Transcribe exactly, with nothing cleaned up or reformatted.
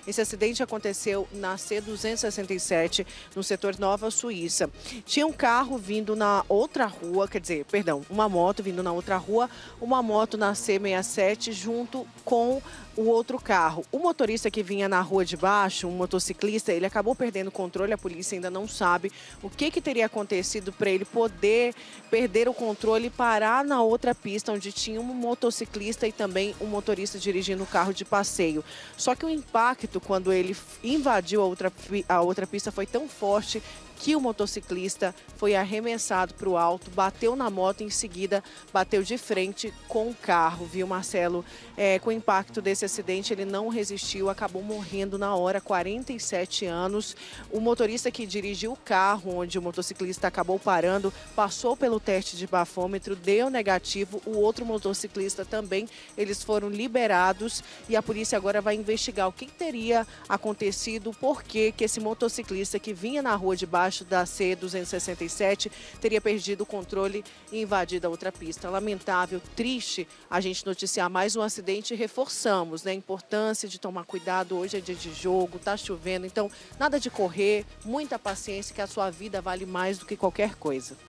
Esse acidente aconteceu na C duzentos e sessenta e sete, no setor Nova Suíça. Tinha um carro vindo na outra rua, quer dizer, perdão, uma moto vindo na outra rua, uma moto na C sessenta e sete junto com o outro carro. O motorista que vinha na rua de baixo, um motociclista, ele acabou perdendo o controle. A polícia ainda não sabe o que, que teria acontecido para ele poder perder o controle e parar na outra pista, onde tinha um motociclista e também um motorista dirigindo o carro de passeio. Só que o impacto, quando ele invadiu a outra, a outra pista, foi tão forte que o motociclista foi arremessado para o alto, bateu na moto e em seguida bateu de frente com o carro, viu, Marcelo? É, com o impacto desse acidente, ele não resistiu, acabou morrendo na hora, quarenta e sete anos. O motorista que dirigiu o carro, onde o motociclista acabou parando, passou pelo teste de bafômetro, deu negativo. O outro motociclista também, eles foram liberados e a polícia agora vai investigar o que teria acontecido, por que que esse motociclista que vinha na rua de baixo da C duzentos e sessenta e sete teria perdido o controle e invadido a outra pista. Lamentável, triste a gente noticiar mais um acidente e reforçamos, né, a importância de tomar cuidado. Hoje é dia de jogo, tá chovendo, então nada de correr, muita paciência, que a sua vida vale mais do que qualquer coisa.